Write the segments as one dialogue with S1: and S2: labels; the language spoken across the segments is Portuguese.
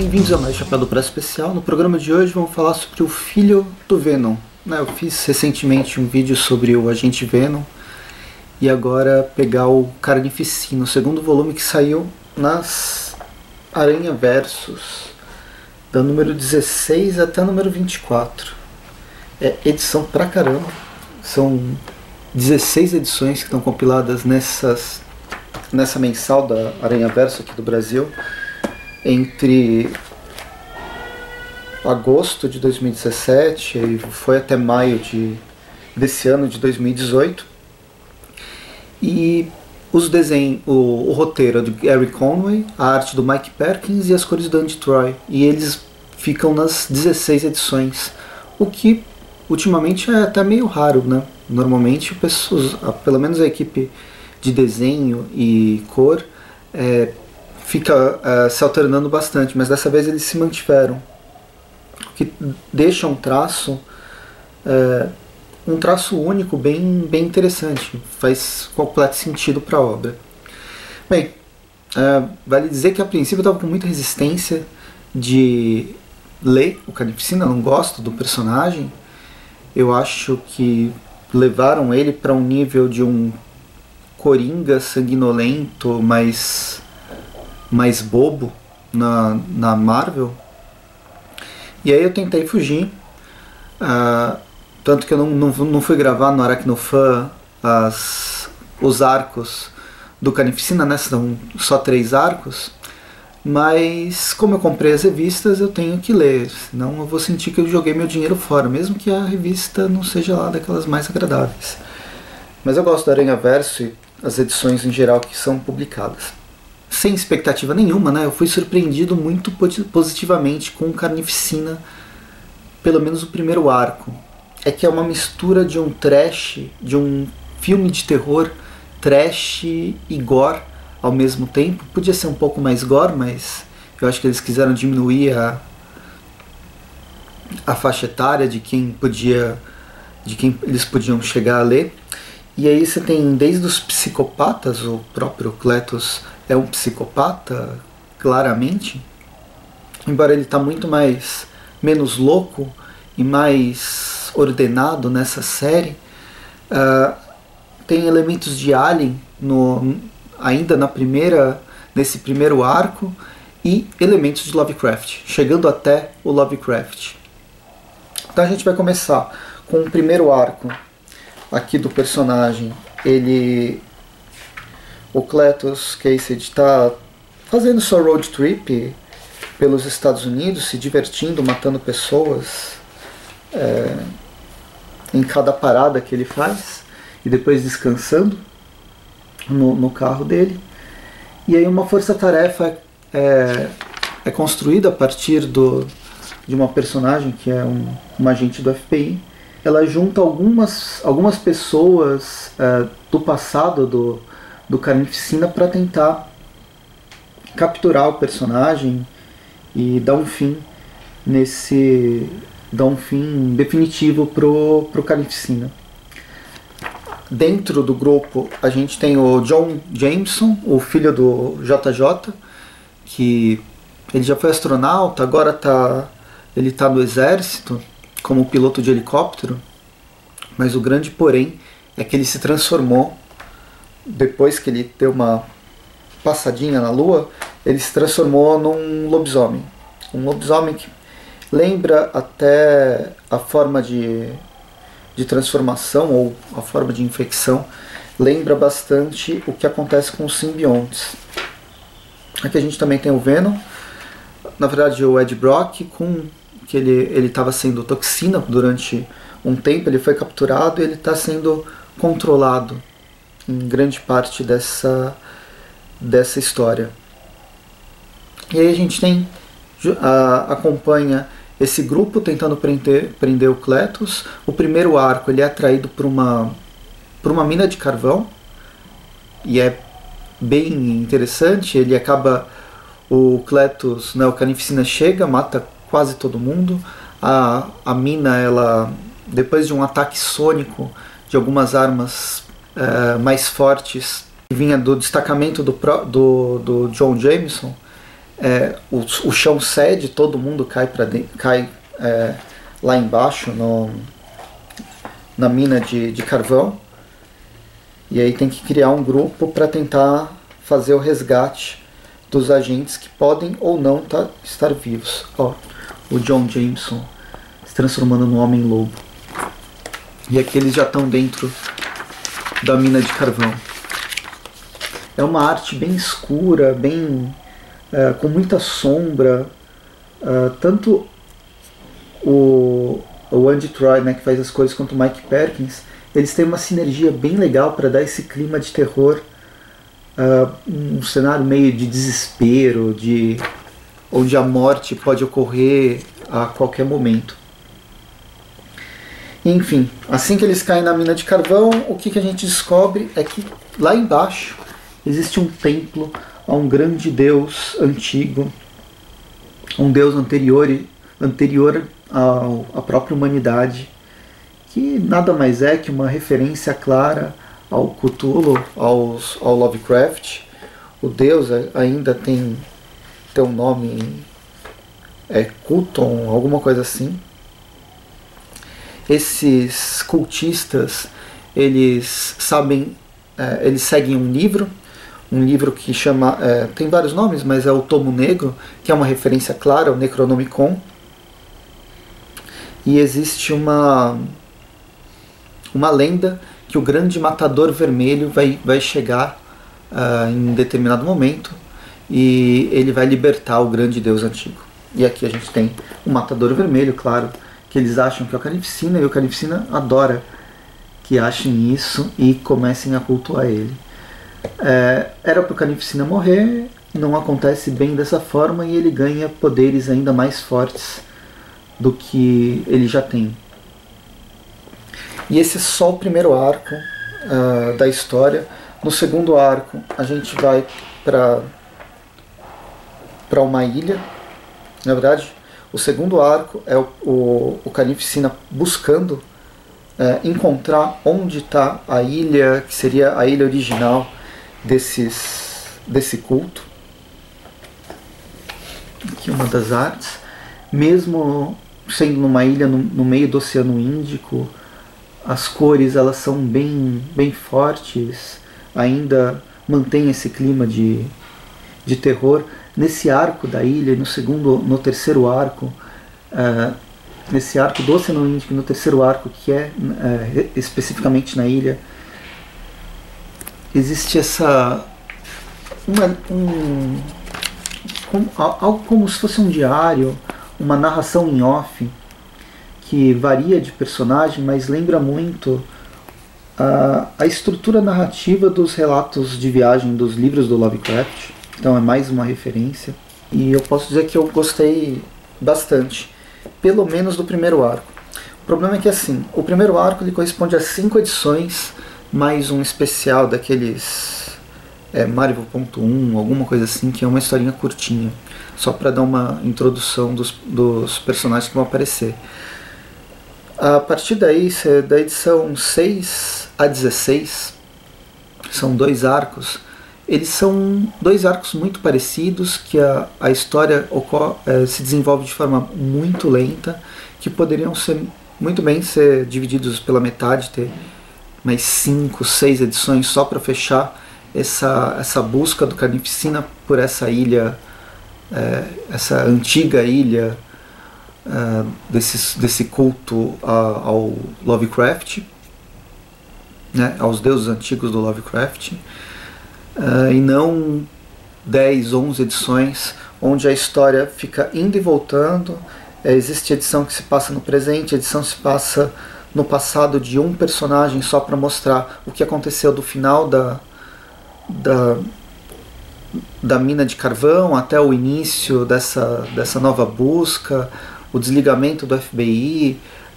S1: Bem-vindos a mais Chapéu do Press Especial. No programa de hoje vamos falar sobre o filho do Venom. Eu fiz recentemente um vídeo sobre o Agente Venom e agora pegar o Carnificina, o segundo volume que saiu nas Aranha Versus, da número 16 até a número 24. É edição pra caramba, são 16 edições que estão compiladas nessa mensal da Aranha Verso aqui do Brasil, entre agosto de 2017 e foi até maio desse ano de 2018. E os desenhos, o roteiro é do Gary Conway, a arte do Mike Perkins e as cores do Andy Troy. E eles ficam nas 16 edições, o que ultimamente é até meio raro, né? Normalmente, pelo menos a equipe de desenho e cor fica se alternando bastante, mas dessa vez eles se mantiveram, o que deixa um traço único, bem interessante, faz completo sentido para a obra. Bem, vale dizer que a princípio eu estava com muita resistência de ler o Carnificina, não gosto do personagem, eu acho que levaram ele para um nível de um coringa sanguinolento, mais bobo na Marvel. E aí eu tentei fugir, tanto que eu não fui gravar no Aracnofan os arcos do Carnificina, né? São só 3 arcos, mas como eu comprei as revistas eu tenho que ler, senão eu vou sentir que eu joguei meu dinheiro fora, mesmo que a revista não seja lá daquelas mais agradáveis. Mas eu gosto da Aranha Verso e as edições em geral que são publicadas. Sem expectativa nenhuma, né? Eu fui surpreendido muito positivamente com o Carnificina, pelo menos o primeiro arco. É que é uma mistura de um trash, de um filme de terror, trash e gore ao mesmo tempo. Podia ser um pouco mais gore, mas eu acho que eles quiseram diminuir a faixa etária de quem eles podiam chegar a ler. E aí você tem desde os psicopatas, o próprio Cletus é um psicopata, claramente, embora ele está muito menos louco e mais ordenado nessa série. Tem elementos de Alien ainda nesse primeiro arco e elementos de Lovecraft, chegando até o Lovecraft. Então a gente vai começar com o primeiro arco aqui do personagem. O Cletus Kasady está fazendo sua road trip pelos Estados Unidos, se divertindo, matando pessoas em cada parada que ele faz e depois descansando no carro dele. E aí uma força-tarefa é construída a partir de uma personagem que é uma agente do FBI. Ela junta algumas pessoas do passado do Carnificina para tentar capturar o personagem e dar um fim definitivo pro Carnificina. Dentro do grupo a gente tem o John Jameson, o filho do JJ, que ele já foi astronauta, agora ele está no exército como piloto de helicóptero, mas o grande porém é que ele se transformou, depois que ele deu uma passadinha na Lua, ele se transformou num lobisomem. Um lobisomem que lembra até a forma de transformação ou a forma de infecção, lembra bastante o que acontece com os simbiontes. Aqui a gente também tem o Venom, na verdade o Ed Brock, que ele estava sendo toxina durante um tempo, ele foi capturado e ele está sendo controlado em grande parte dessa história. E aí a gente acompanha esse grupo tentando prender o Cletus. O primeiro arco ele é atraído por uma mina de carvão e é bem interessante. O Cletus, né, o Carnificina chega, mata quase todo mundo. A mina, ela, depois de um ataque sônico de algumas armas mais fortes que vinha do destacamento do John Jameson, o chão cede, todo mundo cai para dentro, lá embaixo na mina de carvão, e aí tem que criar um grupo para tentar fazer o resgate dos agentes que podem ou não estar vivos. Ó, o John Jameson se transformando no Homem-Lobo. E aqui eles já estão dentro da mina de carvão. É uma arte bem escura, com muita sombra. Tanto o Andy Troy, né, que faz as coisas, quanto o Mike Perkins, eles têm uma sinergia bem legal para dar esse clima de terror, um cenário meio de desespero, onde a morte pode ocorrer a qualquer momento. Enfim, assim que eles caem na mina de carvão, o que a gente descobre é que lá embaixo existe um templo a um grande deus antigo, um deus anterior à própria humanidade, que nada mais é que uma referência clara ao Cthulhu, ao Lovecraft. O deus ainda tem um nome, Cthulhu, alguma coisa assim. Esses cultistas, eles seguem um livro que chama, tem vários nomes, mas é o Tomo Negro, que é uma referência clara ao Necronomicon. E existe uma lenda que o grande matador vermelho vai chegar em determinado momento, e ele vai libertar o grande deus antigo. E aqui a gente tem o matador vermelho, claro, que eles acham que é o Carnificina, e o Carnificina adora que achem isso e comecem a cultuar ele. Era para o Carnificina morrer, não acontece bem dessa forma, e ele ganha poderes ainda mais fortes do que ele já tem. E esse é só o primeiro arco da história. No segundo arco a gente vai para uma ilha. Na verdade, o segundo arco é o Carnificina buscando encontrar onde está a ilha, que seria a ilha original desse culto. Aqui uma das artes. Mesmo sendo numa ilha no meio do Oceano Índico, as cores elas são bem fortes, ainda mantém esse clima de terror. Nesse arco da ilha, no terceiro arco, nesse arco do Oceano Índico, no terceiro arco, que é especificamente na ilha, existe algo como se fosse um diário, uma narração em off, que varia de personagem, mas lembra muito a estrutura narrativa dos relatos de viagem dos livros do Lovecraft. Então é mais uma referência. E eu posso dizer que eu gostei bastante, pelo menos do primeiro arco. O problema é que assim, o primeiro arco ele corresponde a 5 edições, mais um especial daqueles Marvel.1, alguma coisa assim, que é uma historinha curtinha, só para dar uma introdução dos personagens que vão aparecer. A partir daí, da edição 6 a 16, são 2 arcos. Eles são 2 arcos muito parecidos, que a história se desenvolve de forma muito lenta, que poderiam muito bem ser divididos pela metade, ter mais 5, 6 edições só para fechar essa busca do Carnificina por essa ilha, essa antiga ilha desse culto ao Lovecraft, né, aos deuses antigos do Lovecraft. E não 10, 11 edições onde a história fica indo e voltando. Existe edição que se passa no presente, edição se passa no passado de um personagem, só para mostrar o que aconteceu do final da mina de carvão até o início dessa nova busca, o desligamento do FBI,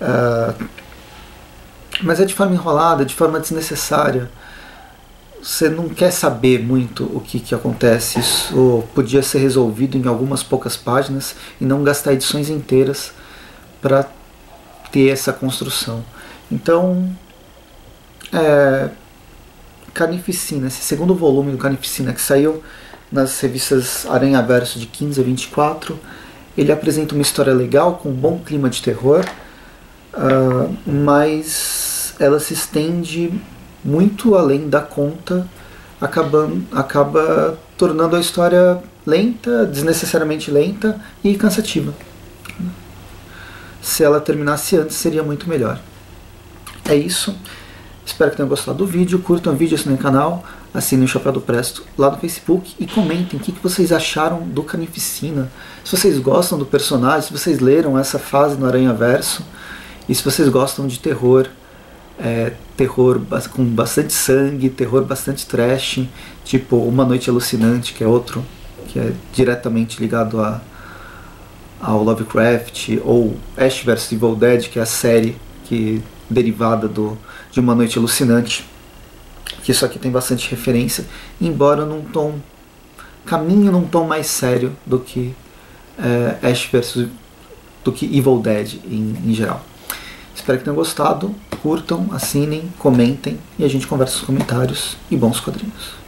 S1: mas é de forma enrolada, de forma desnecessária. Você não quer saber muito o que acontece. Isso podia ser resolvido em algumas poucas páginas e não gastar edições inteiras para ter essa construção. Então, Carnificina, esse segundo volume do Carnificina, que saiu nas revistas Aranhaverso de 15 a 24. Ele apresenta uma história legal, com um bom clima de terror, mas ela se estende muito além da conta, acaba tornando a história lenta, desnecessariamente lenta e cansativa. Se ela terminasse antes, seria muito melhor. É isso. Espero que tenham gostado do vídeo. Curtam o vídeo, assinem o canal, assinem o Chapéu do Presto lá no Facebook e comentem o que vocês acharam do Carnificina. Se vocês gostam do personagem, se vocês leram essa fase no Aranhaverso e se vocês gostam de terror, terror com bastante sangue, terror bastante trash, tipo Uma Noite Alucinante, que é outro, que é diretamente ligado ao Lovecraft, ou Ash vs Evil Dead, que é a série derivada de Uma Noite Alucinante, que isso aqui tem bastante referência, embora caminhe num tom mais sério do que do que Evil Dead em geral. Espero que tenham gostado, curtam, assinem, comentem e a gente conversa nos comentários, e bons quadrinhos.